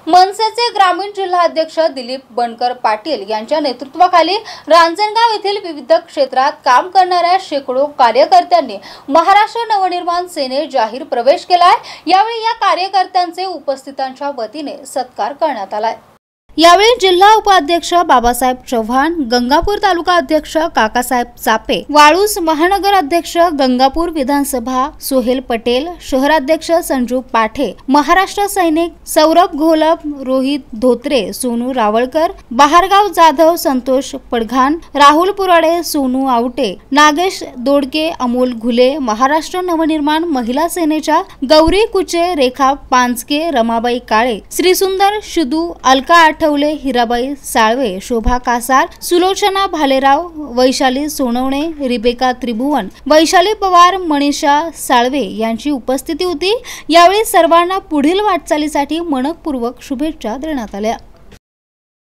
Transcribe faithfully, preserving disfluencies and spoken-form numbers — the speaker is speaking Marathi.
मनसेचे ग्रामीण जिल्हाध्यक्ष दिलीप बनकर पाटील यांच्या नेतृत्वाखाली रांजणगाव येथील विविध क्षेत्रात काम करणाऱ्या शेकडो कार्यकर्त्यांनी महाराष्ट्र नवनिर्माण सेनेत जाहीर प्रवेश केलाय। यावेळी या कार्यकर्त्यांचे उपस्थितांच्या वतीने सत्कार करण्यात आलाय। यावेळी जिल्हा उपाध्यक्ष बाबासाहेब चव्हाण, गंगापूर तालुका अध्यक्ष काकासाहेब चापे, वाळूस महानगर अध्यक्ष, गंगापूर विधानसभा सोहेल पटेल, शहराध्यक्ष संजू पाठे, महाराष्ट्र सैनिक सौरभ घोलप, रोहित धोत्रे, सोनू रावळकर, बहारगाव जाधव, संतोष पडघान, राहुल पुराडे, सोनू आवटे, नागेश दोडके, अमोल घुले, महाराष्ट्र नवनिर्माण महिला सेनेच्या गौरी कुचे, रेखा पांचके, रमाबाई काळे, श्रीसुंदर शुदू, अलका आठवले, हिराबाई साळवे, शोभा कासार, सुलोचना भालेराव, वैशाली सोनवणे, रिबेका त्रिभुवन, वैशाली पवार, मनीषा साळवे यांची उपस्थिती होती। यावेळी सर्वांना पुढील वाटचालीसाठी मनपूर्वक शुभेच्छा देण्यात आल्या।